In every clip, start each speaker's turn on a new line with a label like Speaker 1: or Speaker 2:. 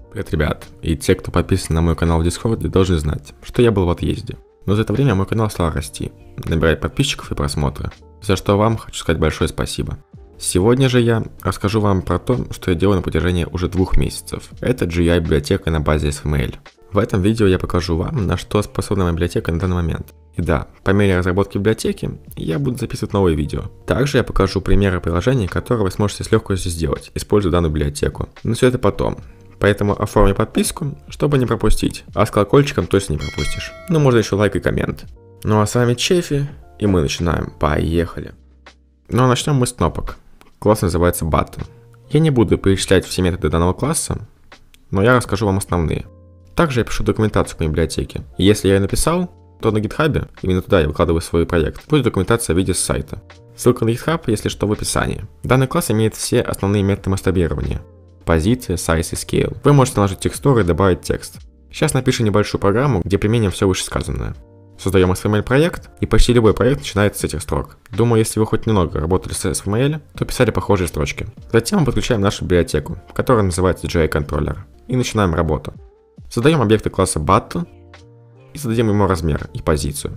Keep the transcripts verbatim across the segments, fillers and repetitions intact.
Speaker 1: Привет, ребят, и те, кто подписан на мой канал в Дискорде, должны знать, что я был в отъезде. Но за это время мой канал стал расти, набирать подписчиков и просмотры, за что вам хочу сказать большое спасибо. Сегодня же я расскажу вам про то, что я делаю на протяжении уже двух месяцев. Это джи ю ай-библиотека на базе эс эф эм эль. В этом видео я покажу вам, на что способна моя библиотека на данный момент. И да, по мере разработки библиотеки я буду записывать новые видео. Также я покажу примеры приложений, которые вы сможете с легкостью сделать, используя данную библиотеку. Но все это потом. Поэтому оформи подписку, чтобы не пропустить, а с колокольчиком точно не пропустишь. Ну, можно еще лайк и коммент. Ну а с вами Чефи, и мы начинаем. Поехали. Ну а начнем мы с кнопок. Класс называется Button. Я не буду перечислять все методы данного класса, но я расскажу вам основные. Также я пишу документацию к библиотеке. И если я ее написал, то на GitHub, именно туда я выкладываю свой проект, будет документация в виде с сайта. Ссылка на GitHub, если что, в описании. Данный класс имеет все основные методы масштабирования. Позиция, size и scale. Вы можете наложить текстуры и добавить текст. Сейчас напишу небольшую программу, где применим все вышесказанное. Создаем эс эф эм эль проект, и почти любой проект начинается с этих строк. Думаю, если вы хоть немного работали с эс эф эм эль, то писали похожие строчки. Затем мы подключаем нашу библиотеку, которая называется джи ю ай-контроллер, и начинаем работу. Создаем объекты класса Button и зададим ему размер и позицию.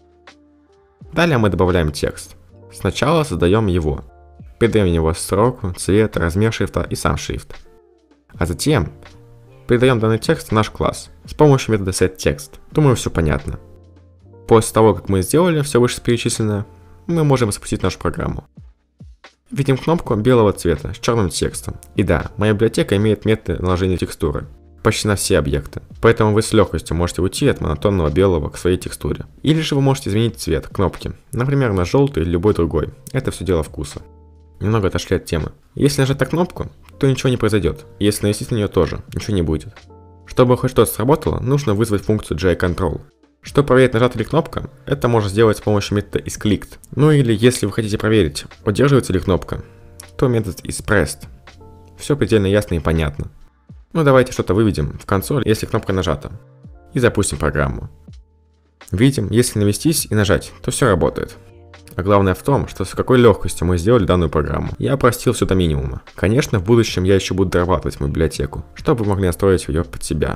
Speaker 1: Далее мы добавляем текст. Сначала создаем его. Передаем в него строку, цвет, размер шрифта и сам шрифт. А затем передаем данный текст в наш класс с помощью метода setText. Думаю, все понятно. После того, как мы сделали все вышеперечисленное, мы можем запустить нашу программу. Видим кнопку белого цвета с черным текстом. И да, моя библиотека имеет методы наложения текстуры почти на все объекты. Поэтому вы с легкостью можете уйти от монотонного белого к своей текстуре. Или же вы можете изменить цвет кнопки, например, на желтый или любой другой. Это все дело вкуса. Немного отошли от темы. Если нажать на кнопку, то ничего не произойдет. Если навести на нее тоже, ничего не будет. Чтобы хоть что-то сработало, нужно вызвать функцию джи ю ай-control. Чтобы проверить, нажата ли кнопка, это можно сделать с помощью метода isClicked. Ну или если вы хотите проверить, удерживается ли кнопка, то метод isPressed. Все предельно ясно и понятно. Ну давайте что-то выведем в консоль, если кнопка нажата. И запустим программу. Видим, если навестись и нажать, то все работает. А главное в том, что с какой легкостью мы сделали данную программу. Я упростил все до минимума. Конечно, в будущем я еще буду дорабатывать мою библиотеку, чтобы вы могли настроить ее под себя.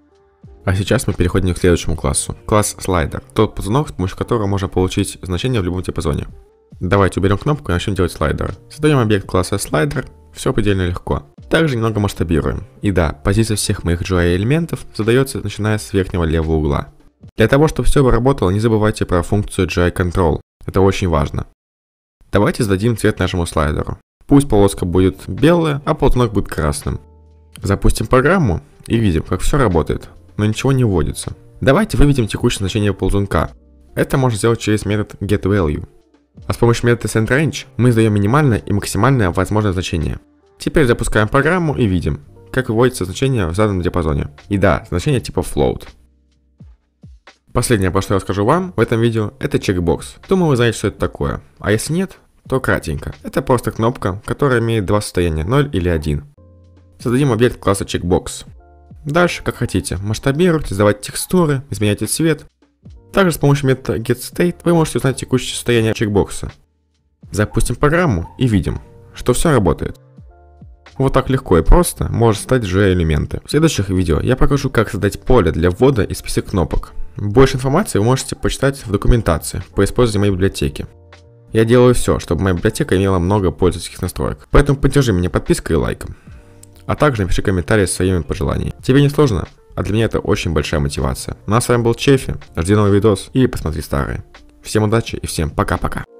Speaker 1: А сейчас мы переходим к следующему классу. Класс Slider. Тот ползунок, с помощью которого можно получить значение в любом диапазоне. Давайте уберем кнопку и начнем делать слайдеры. Создаем объект класса Slider. Все предельно легко. Также немного масштабируем. И да, позиция всех моих джи ю ай элементов задается начиная с верхнего левого угла. Для того, чтобы все работало, не забывайте про функцию джи ю ай-control. Это очень важно. Давайте зададим цвет нашему слайдеру. Пусть полоска будет белая, а ползунок будет красным. Запустим программу и видим, как все работает, но ничего не вводится. Давайте выведем текущее значение ползунка. Это можно сделать через метод getValue. А с помощью метода setRange мы задаем минимальное и максимальное возможное значение. Теперь запускаем программу и видим, как выводится значение в заданном диапазоне. И да, значение типа float. Последнее, про что я расскажу вам в этом видео, это чекбокс. Думаю, вы знаете, что это такое. А если нет, то кратенько. Это просто кнопка, которая имеет два состояния, ноль или один. Создадим объект класса чекбокс. Дальше, как хотите, масштабируйте, создавать текстуры, изменяйте цвет. Также с помощью метода getState вы можете узнать текущее состояние чекбокса. Запустим программу и видим, что все работает. Вот так легко и просто можно создать джи ю ай-элементы. В следующих видео я покажу, как создать поле для ввода и список кнопок. Больше информации вы можете почитать в документации по использованию моей библиотеки. Я делаю все, чтобы моя библиотека имела много пользовательских настроек. Поэтому поддержи меня подпиской и лайком. А также напиши комментарии с своими пожеланиями. Тебе не сложно, а для меня это очень большая мотивация. Ну а с вами был Чефи, жди новый видос или посмотри старые. Всем удачи и всем пока-пока.